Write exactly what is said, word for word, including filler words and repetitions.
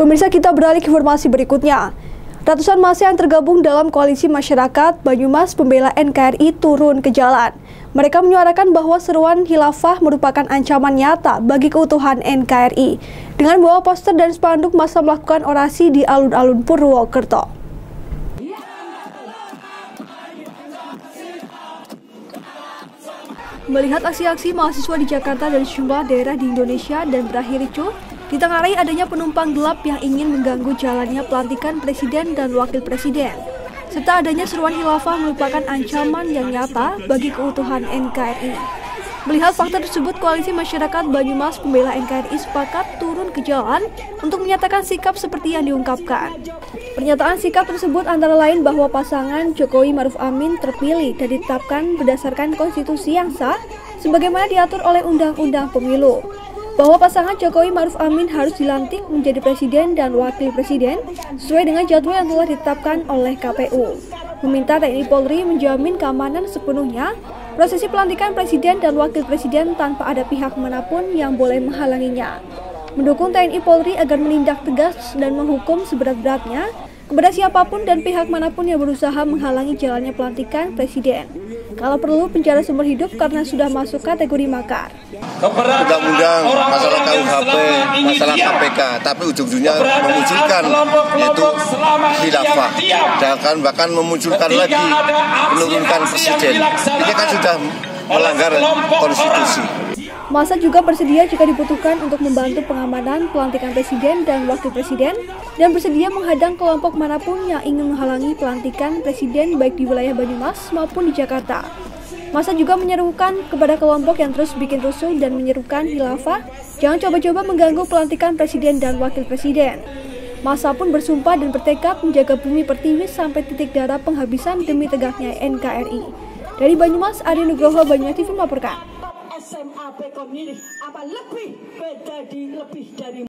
Pemirsa, kita beralih ke informasi berikutnya. Ratusan massa yang tergabung dalam koalisi masyarakat Banyumas Pembela N K R I turun ke jalan. Mereka menyuarakan bahwa seruan khilafah merupakan ancaman nyata bagi keutuhan N K R I. Dengan membawa poster dan spanduk, massa melakukan orasi di alun-alun Purwokerto. Melihat aksi-aksi mahasiswa di Jakarta dan sejumlah daerah di Indonesia dan berakhir ricuh, ditengarai adanya penumpang gelap yang ingin mengganggu jalannya pelantikan Presiden dan Wakil Presiden, serta adanya seruan khilafah merupakan ancaman yang nyata bagi keutuhan N K R I. Melihat fakta tersebut, Koalisi Masyarakat Banyumas Pembela N K R I sepakat turun ke jalan untuk menyatakan sikap seperti yang diungkapkan. Pernyataan sikap tersebut antara lain bahwa pasangan Jokowi Maruf Amin terpilih dan ditetapkan berdasarkan konstitusi yang sah sebagaimana diatur oleh Undang-Undang Pemilu. Bahwa pasangan Jokowi Maruf Amin harus dilantik menjadi presiden dan wakil presiden sesuai dengan jadwal yang telah ditetapkan oleh K P U. Meminta T N I Polri menjamin keamanan sepenuhnya prosesi pelantikan presiden dan wakil presiden tanpa ada pihak manapun yang boleh menghalanginya. Mendukung T N I Polri agar menindak tegas dan menghukum seberat-beratnya kepada siapapun dan pihak manapun yang berusaha menghalangi jalannya pelantikan presiden. Kalau perlu penjara seumur hidup karena sudah masuk kategori makar. Undang-undang masalah K U H P, masalah K P K, tapi ujung-ujungnya memunculkan yaitu khilafah, dan bahkan memunculkan lagi menurunkan presiden. Ini kan sudah melanggar konstitusi. Massa juga bersedia jika dibutuhkan untuk membantu pengamanan pelantikan presiden dan wakil presiden dan bersedia menghadang kelompok manapun yang ingin menghalangi pelantikan presiden baik di wilayah Banyumas maupun di Jakarta. Massa juga menyerukan kepada kelompok yang terus bikin rusuh dan menyerukan khilafah, jangan coba-coba mengganggu pelantikan presiden dan wakil presiden. Massa pun bersumpah dan bertekad menjaga bumi pertiwi sampai titik darah penghabisan demi tegaknya N K R I. Dari Banyumas, Ari Nugroho, Banyumas T V melaporkan. S M A P Komini apa lebih beda di lebih dari